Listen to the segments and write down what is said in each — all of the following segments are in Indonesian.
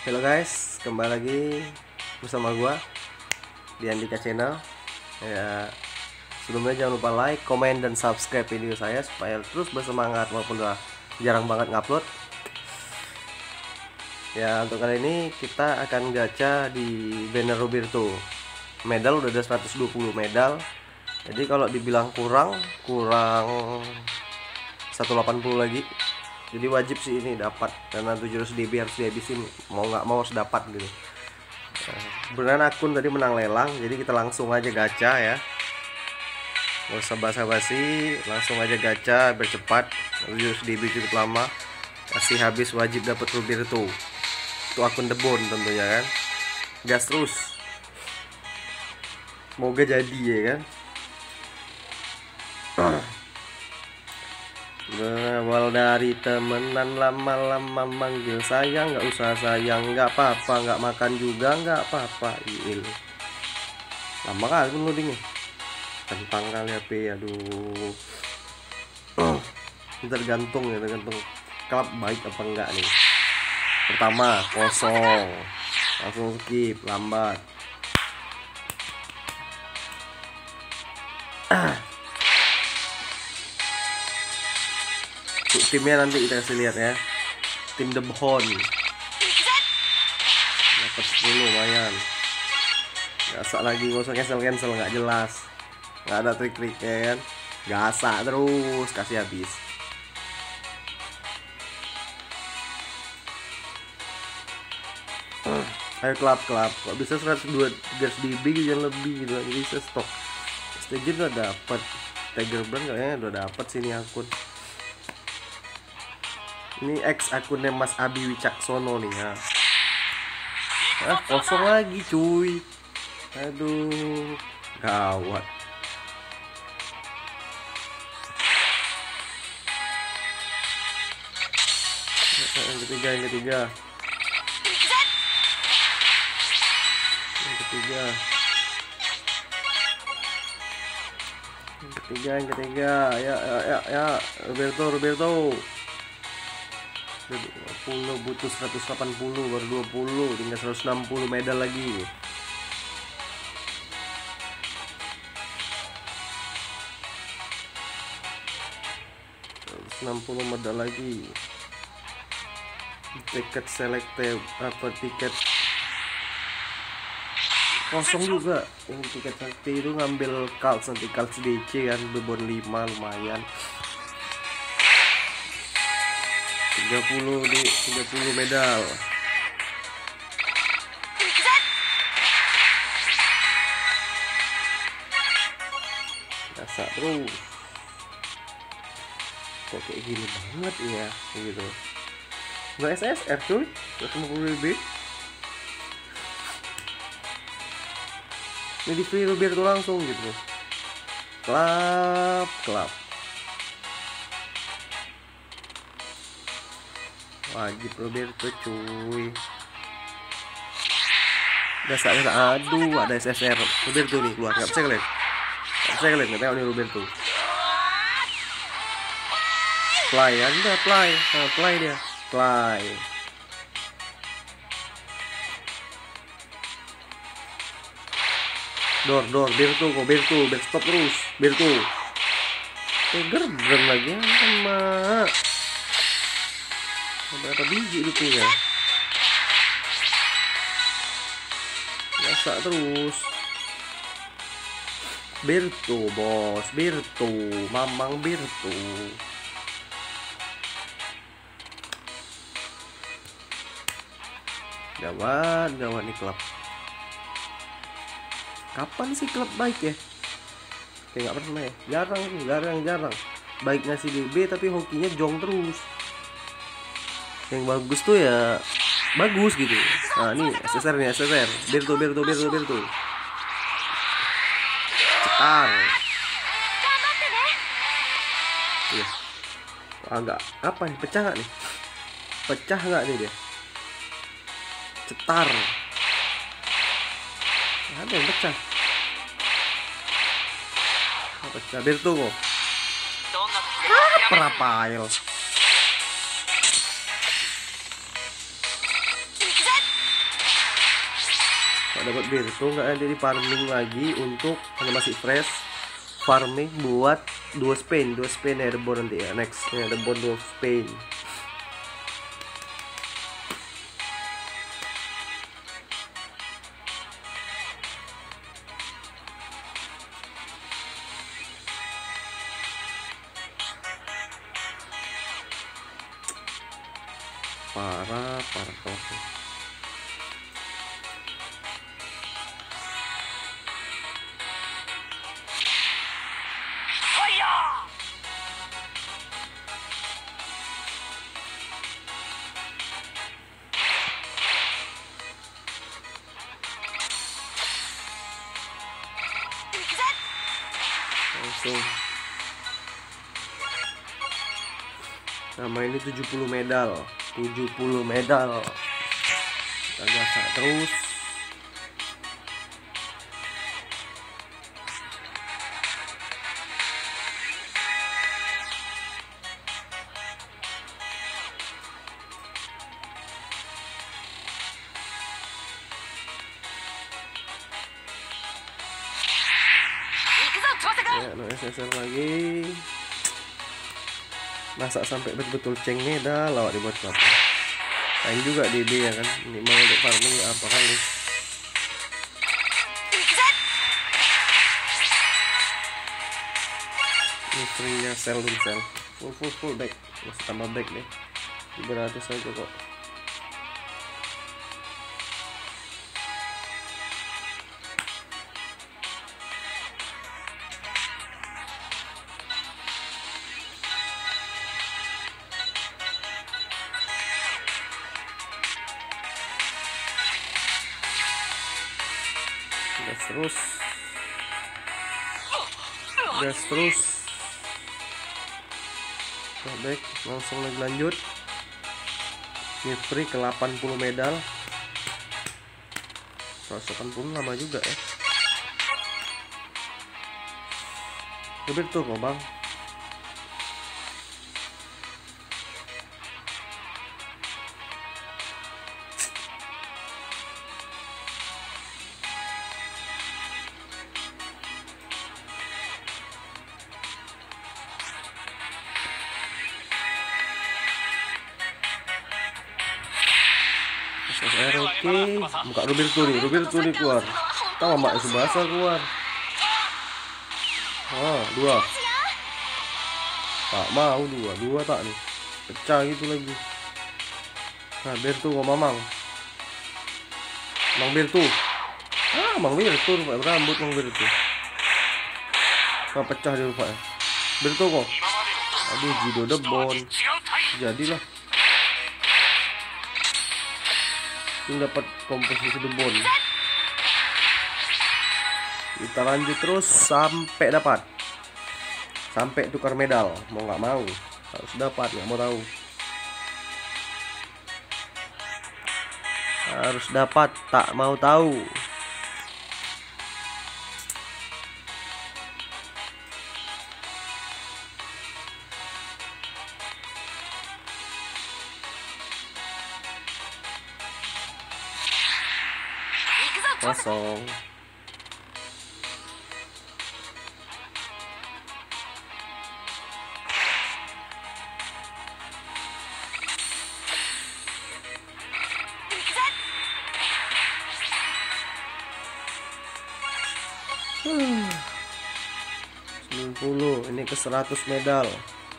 Halo guys, kembali lagi bersama gua di Andika Channel. Ya, sebelumnya jangan lupa like, komen, dan subscribe video saya supaya terus bersemangat walaupun udah jarang banget ngupload. Ya, untuk kali ini kita akan gacha di banner Roberto. Medal udah ada 120 medal. Jadi kalau dibilang kurang 180 lagi. Jadi wajib sih ini dapat, karena 700 DB harus dihabisin, mau nggak mau harus dapat gitu. Beneran akun tadi menang lelang, jadi kita langsung aja gacha ya, nggak usah basa-basi, langsung aja gacha bercepat. 700 DB cukup lama, kasih habis wajib dapat Roberto. Itu akun debon tentunya kan, gas terus, semoga jadi ya kan. Berawal dari temenan, lama-lama manggil sayang, nggak usah sayang, nggak apa-apa, nggak makan juga nggak apa-apa. Il lama kali pun loadingnya, kentang kali HP. Aduh, tergantung ya, tergantung klub baik apa enggak nih. Pertama kosong, langsung skip, lambat. Timnya nanti kita kasih lihat ya, tim Debon dapat 10 lumayan. Gasak lagi, gak usah cancel nggak jelas, nggak ada trik-triknya kan. Gasak terus, kasih habis. Ayo klub kok bisa 102 DB yang lebih gitu, jadi bisa stok stage udah dapat. Tiger Brand kayaknya udah dapat sini akun. Ini X akunnya Mas Abi Wicaksono nih ya. Kosong lagi cuy. Aduh, gawat. Yang ketiga. Yang ketiga. Ya. Roberto. 20 butuh 180, baru 20, tinggal 160 medal lagi. Medal lagi. Tiket selected apa tiket kosong juga. Yang tiket sakti itu ngambil Kals, nanti Kals DC kan, bebon 5 lumayan. 30 medal. Gasak terus. Kok kayak gini banget ya gitu. Nggak SSR cuy, 150 DB. Ini di free Roberto langsung gitu. Klub. Wajib Roberto cuy. Gasak. Aduh, ada SSR Roberto nih keluar. Nggak bisa kalian. Nggak tahu nih Roberto. Play aja, play dia. Play. Dor, Berto, stop terus, Berto. Tiger Brand lagi sama. Berapa biji itu ya? Gasak terus. Berto, bos, Berto, Mamang Berto. Gawat nih klub. Kapan sih klub baik ya? Kayak nggak pernah ya. Jarang. Baik ngasih DB tapi hokinya jong terus. Yang bagus tuh ya bagus gitu. Nah ini SSR. Berto. Cetar. Iya. Agak apa nih? Pecah nggak nih? Pecah nggak nih dia? Cetar. Ada yang pecah. Berto kok. Perapail. dapat Birtu, nggak ada di farming lagi untuk animasi fresh farming buat dua Spain airborne nanti ya. Next airborne dua Spain. Parah kelasnya. Langsung. Nama ini 70 medal. Kita gasak terus. Ya, no SSR lagi. Masa sampai betul-betul ceng medal lawak dibuat apa? Lain juga DB ya kan. Ini mau untuk farming apa kali? Ini free-nya sell. Full back. Masih tambah back deh. 300 aja kok. Gas terus. Baik, langsung lagi lanjut. Ini free ke 80 medal. 180 lama juga ya. Lebih tuh kok bang. Oke, buka Roberto nih keluar. Tahu mak Subasa keluar. Oh, 2. Tak mau 2 tak nih. Pecah gitu lagi. Nah, Bertu kok Mamang. Mang Bertu. Mang Bertu rupanya berambut Mang Bertu. Nah, pecah dia rupanya. Bertu kok. Aduh, Jido Debon. Jadilah. Ini dapat komposisi debon. Kita lanjut terus sampai dapat. Sampai tukar medal. Mau nggak mau harus dapat, nggak mau tahu. Harus dapat, tak mau tahu. Kosong. Hmm. 90, ini ke 100 medal.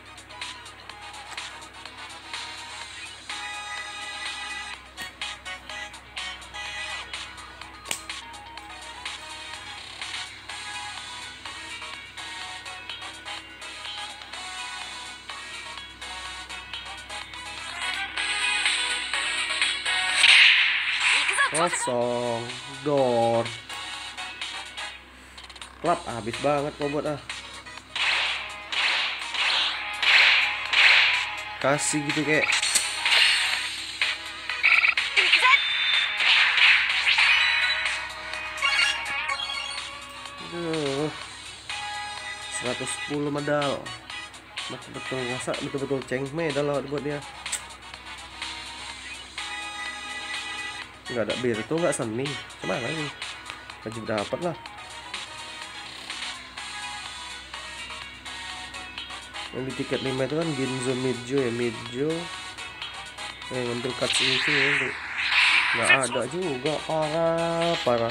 Kosong. Door. Klap habis banget kobot kasih gitu kayak 110 medal. Betul-betul ngasak, betul-betul ceng medal buat dia. Nggak ada Birtu, nggak seni. Gimana ini? Wajib dapat lah. Yang di tiket 5 itu kan Ginzo Midjo ya, Midjo. Ngambil cuts itu ya. Nggak ada juga, parah.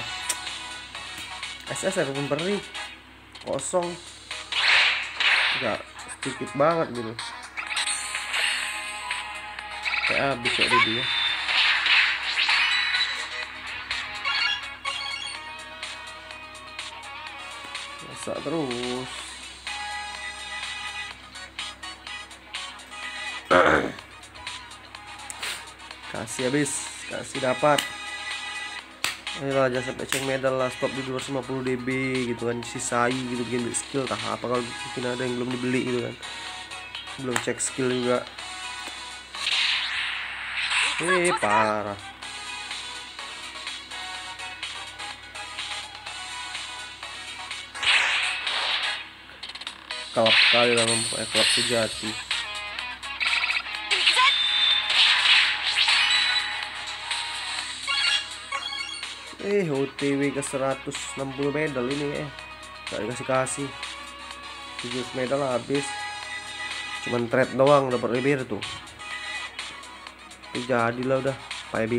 SSR pemberi kosong. Nggak, sedikit banget gitu. Kayak habis ya dia. Masak terus. Kasih habis, kasih dapat. Ayolah, jangan sampai ceng medal lah, stop di 250 dB gitu kan, sisai gitu, bikin skill tah apa kalau mungkin ada yang belum dibeli gitu kan, belum cek skill juga. Parah. Kelap kali lah mempunyai kelap sejati. OTW ke 160 medal ini gak dikasih 7 medal habis, cuman trade doang dapat lebih tuh. Jadilah udah, payah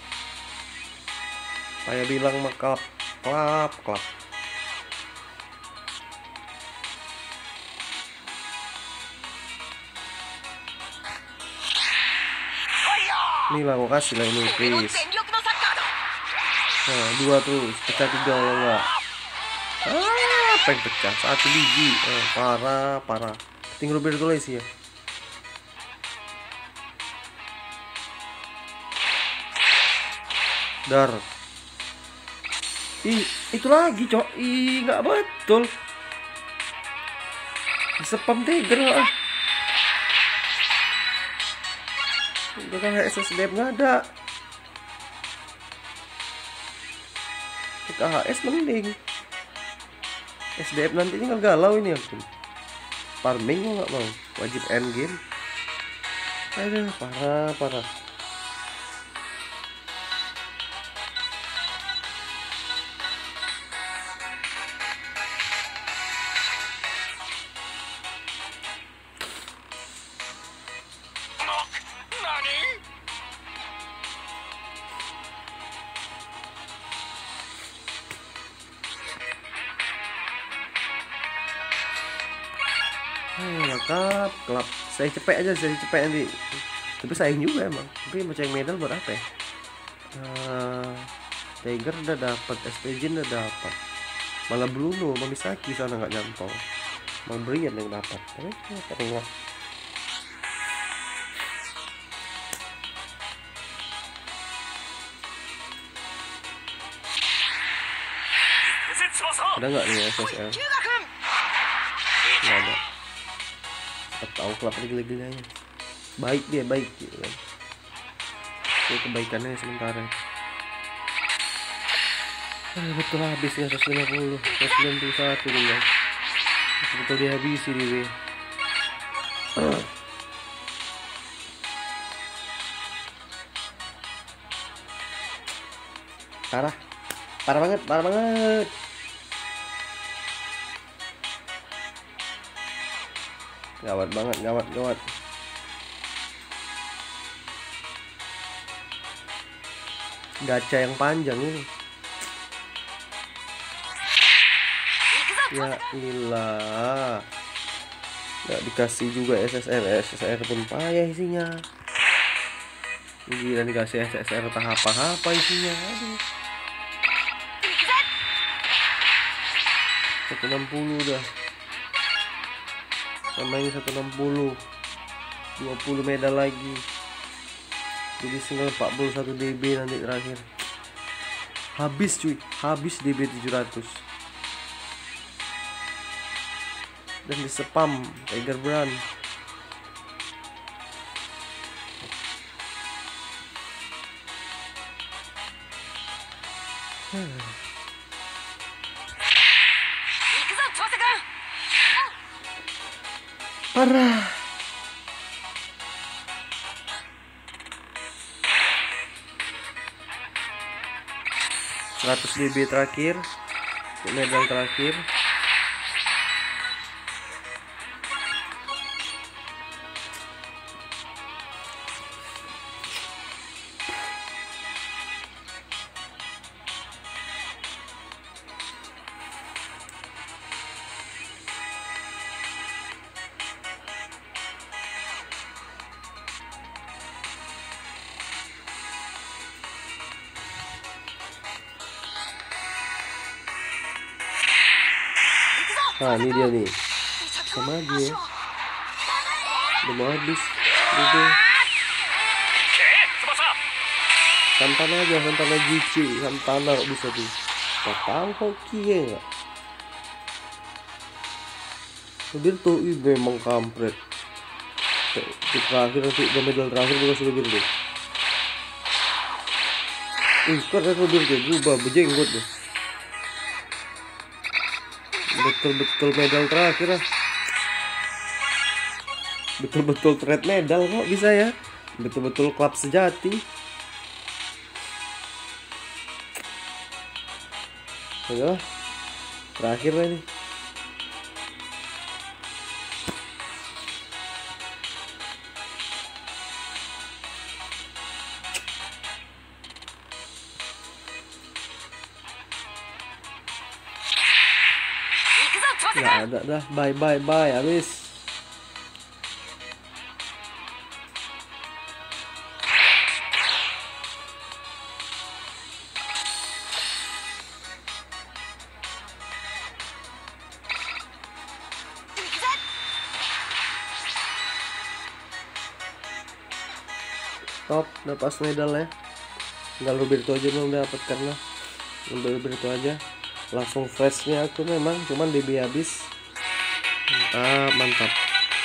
bilang mah klap. Ini lah, gua kasih lah ini please. Nah, 2 terus, pecah 3 kalau enggak. Pengen pecah 1 biji. Parah. Tinggal biar dulu sih ya. Dar. Itu lagi, cok. Nggak betul. Spam tiger lah. Udah kan SSDF nggak ada. Kita HS mending. SDF nanti tinggal galau ini aku. Farming nggak mau. Wajib end game. Aduh, parah. Kelap. Saya cepet nanti. Tapi sayang juga emang. Tapi mau cek medal buat apa ya? Tiger udah dapat, SPJ udah dapat. Malah Bruno, Mamisaki sana nggak nyantol. Mau Brian yang dapat. Tapi enggak. Ada nggak nih SSL? Nggak ada. Tahu kelapa gila-gilanya. Baik gitu kan. Itu kebaikannya sementara. Betul habis ya 150, 191 nih. Betul dihabisi dia. Parah banget. Gawat banget. Gacha yang panjang ini. Ya ilah. Gak dikasih juga SSR pun payah isinya. Gila dikasih SSR tahap apa isinya. Aduh. 160 udah. Sama ini 160. 20 medal lagi. Jadi tinggal 41 DB nanti terakhir. Habis cuy, DB 700. Dan di spam Tiger Brand. Parah. 100 DB terakhir, medal terakhir. Nah ini dia nih, sama aja ya. Udah mau habis. Udah. Santana aja, Santana GC, Santana kok bisa tuh. Gak tahu hoki ya nggak. Roberto memang kampret. Di terakhir nanti medal terakhir bukan sudah deh. Keren Roberto berubah berjenggot deh. Betul-betul medal terakhir lah. Betul-betul trade medal kok bisa ya. Betul-betul klub sejati. Ayo, terakhir lah ini. Nggak ada dah, bye habis. Top, udah pas medalnya. Tinggal Roberto aja belum dapat karena Roberto aja. Langsung flashnya aku memang, cuman DB habis. Mantap.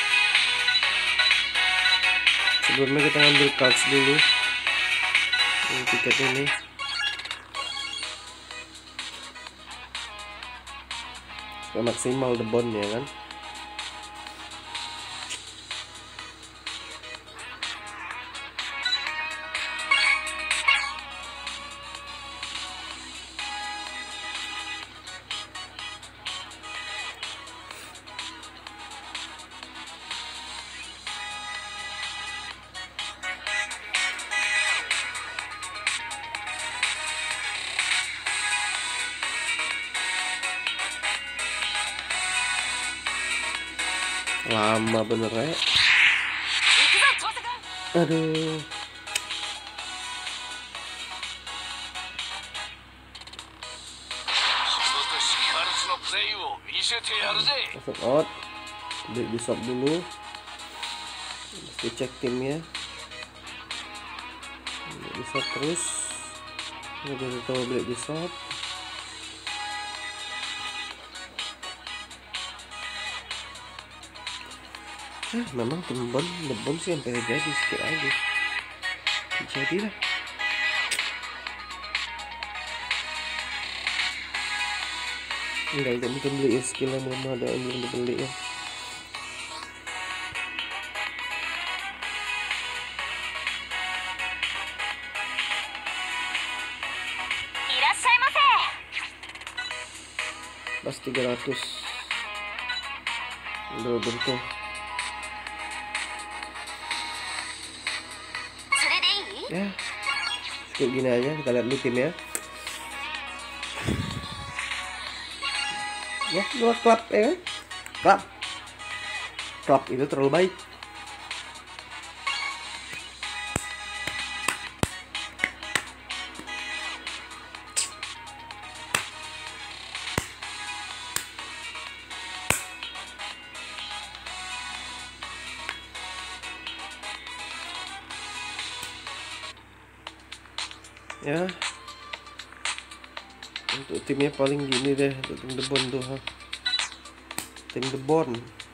Sebelumnya kita ngambil cards dulu. Ini tiket ini. Maksimal the bond ya kan. Lama bener ya. Aduh. Masuk out. Break di shop dulu. Mesti cek timnya. Break di shop terus. Udah tahu break di shop. Memang tim lebon sih sampai jadi sedikit aja. Jadilah. Enggak mungkin beli skill yang belum ada yang belum dibeli ya. Pas 300 udah bentuk. Ya, cukup gini aja, kita lihat dulu timnya. Ya, dua klub ya kan? Klub itu terlalu baik. Ya, untuk timnya paling gini deh, untuk tim The Bond tuh, tim The Bond.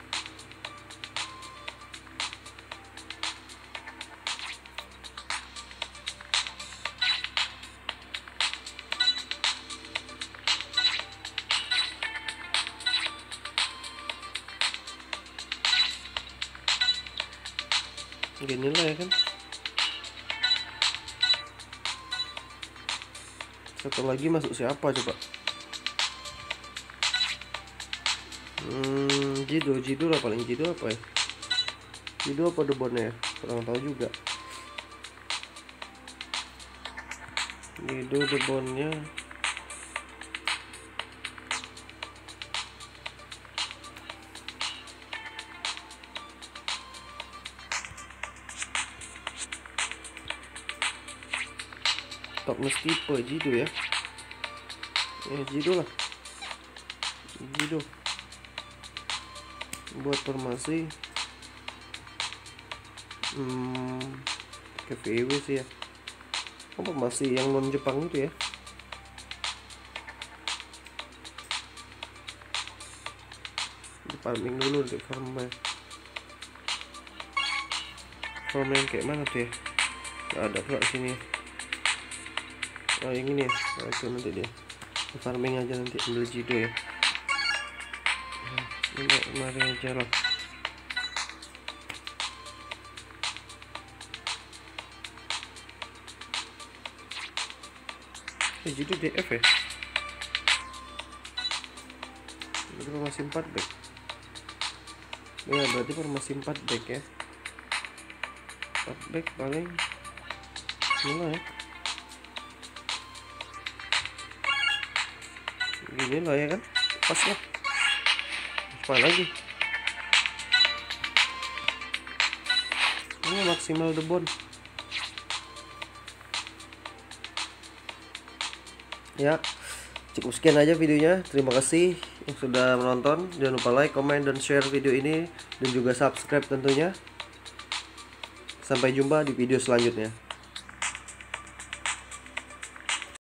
Gini lah ya kan. Satu lagi masuk siapa coba? Jido lah paling. Jido apa ya? Jido apa debonnya? Kurang tahu juga. Jido debonnya. Toughness tipe Jido ya. Jido lah. Jido. Buat formasi ke VW sih ya. Apa masih yang non Jepang itu ya? Di farming dulu di farming. Farming kayak mana tuh ya? Gak ada pula sini. Oh yang ini ya. Nah, itu nanti dia. Di farming aja nanti ambil Jido ya. Mari aja lah. Jido DF ya. Ini formasi 4 back. Ya berarti formasi 4 back ya. 4 back paling mulai ya. Gini lah ya kan. Pas lah. Apa lagi? Ini maksimal debon. Ya, cukup sekian aja videonya. Terima kasih yang sudah menonton. Jangan lupa like, comment, dan share video ini, dan juga subscribe tentunya. Sampai jumpa di video selanjutnya.